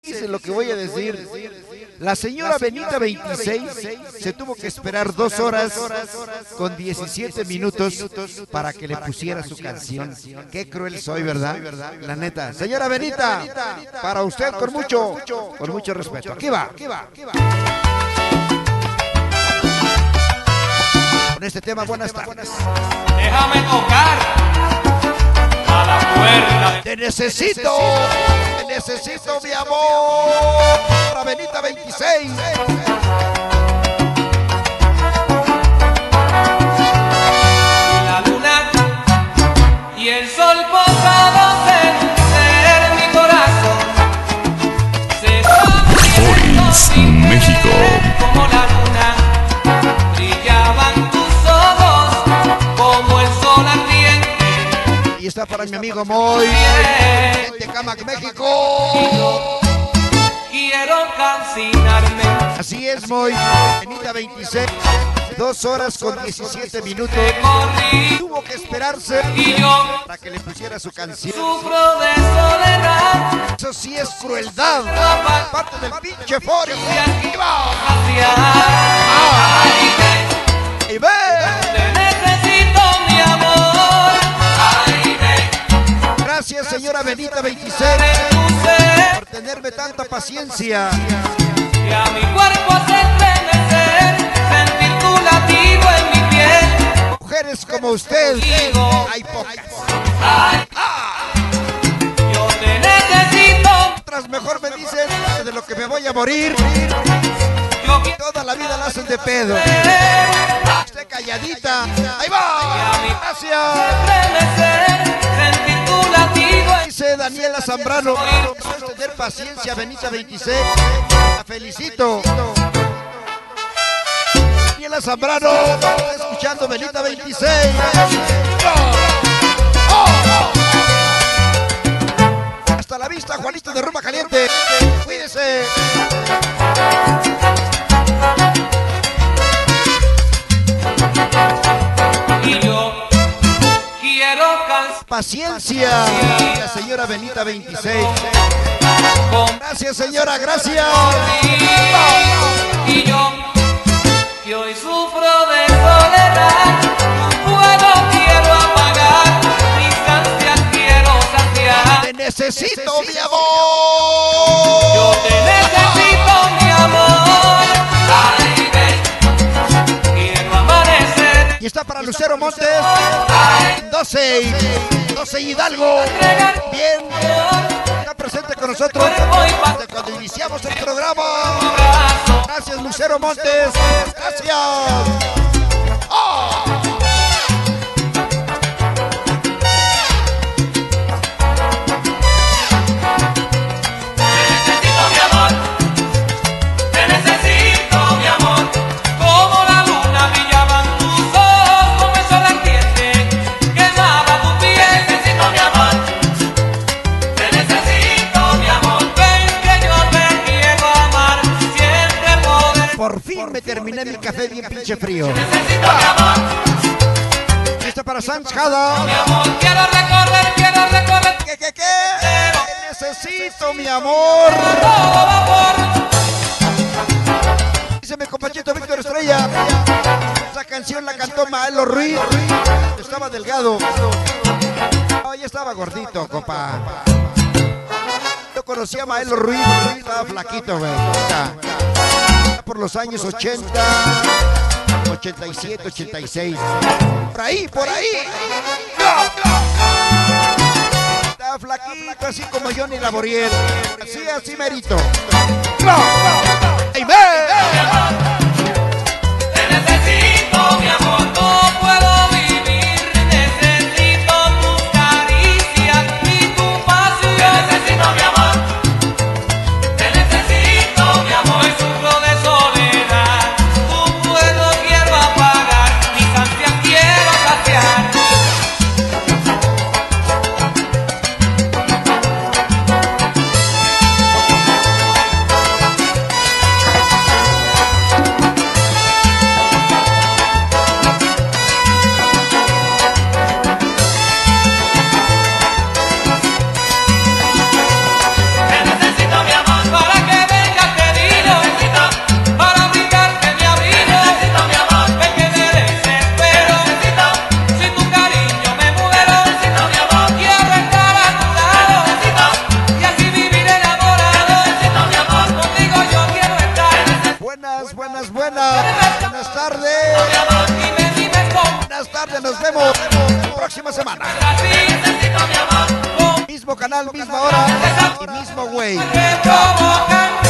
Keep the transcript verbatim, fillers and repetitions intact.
dice lo que voy a decir. La señora Benita veintiséis se tuvo que esperar dos horas con diecisiete minutos para que le pusiera su canción. Qué cruel soy, ¿verdad? La neta. Señora Benita, para usted con mucho, con mucho respeto. Aquí va. Con este tema, buenas tardes. Déjame tocar a la puerta. Te necesito, te necesito, mi amor. Para Benita veintiséis. La luna y el sol posados en mi corazón se están México. como la luna, brillaban tus ojos como el sol ardiente. Y está para mi amigo Moy de Camac, México. Quiero calcinarme. Así es, Moy. Benita veintiséis, dos horas con diecisiete minutos. Tuvo que esperarse Y yo para que le pusiera su canción. sufro de soledad. Eso sí es crueldad. Parte del pinche foro. ¡Y va! Ay, ve, ¡Y ve! te necesito, mi amor. Ay, ve, Gracias, señora Benita veintiséis, de tu ser, por tenerme tanta paciencia. que a mi cuerpo hace estremecer, sentir tu latido en mi piel. Mujeres como usted, Digo, hay pocas. ay, yo te necesito. Otras mejor me dicen de lo que me voy a morir. Yo quiero Toda la vida la hacen de pedo. ser, Esté calladita. ¡Ahí va! Gracias. estremecer, sentir tu latido en Dice Daniela Zambrano, puedes tener paciencia, Benita veintiséis. La felicito. Daniela Zambrano, está escuchando Benita veintiséis. Hasta la vista, Juanito de Rumba Caliente. Cuídese. y yo quiero calzar Paciencia, la señora Benita veintiséis. con Gracias, señora, gracias. y yo que hoy sufro de soledad, un fuego quiero apagar, mis ansias quiero saciar. Te necesito, mi Yo amor. te necesito, mi amor. Ay, ven, quiero amanecer. Y está para Lucero Montes, doce, doce Hidalgo. Bien, está presente con nosotros desde cuando iniciamos el programa. Gracias, Lucero Montes. Gracias. ¡Oh! Necesito mi amor, te necesito mi amor, como la luna brillaban tus ojos, como el sol ardiente quemaba tu piel. Necesito mi amor, te necesito mi amor, ven que yo te quiero amar, siempre poder. Por fin me terminé mi café bien pinche frío. Necesito mi amor, Y está para Sanz Jada. mi amor, quiero recorrer, quiero recorrer ¿Qué, qué, qué? Te necesito, mi amor. todo vapor. Dice mi compañero Víctor Estrella. Esa canción la cantó Maelo Ruiz. Estaba delgado. No, ya estaba gordito, compa. Yo conocí a Maelo Ruiz. Estaba flaquito, güey. Ya. Por los años ochenta, ochenta y siete, ochenta y seis. Por ahí, por ahí. Estaba flaquito, así como Johnny Laboriel. Así, así merito. ¡Ey, ve! Te necesito, mi amor, no puedo vivir. Necesito tus caricias y tu pasión. Te necesito, mi amor. Te necesito, mi amor. Hoy sufro de soledad. Tu fuego quiero apagar. Mis ansias quiero saciar. nos vemos la próxima semana. Así necesito mi amor. Mismo canal, misma hora y mismo güey. Que provocan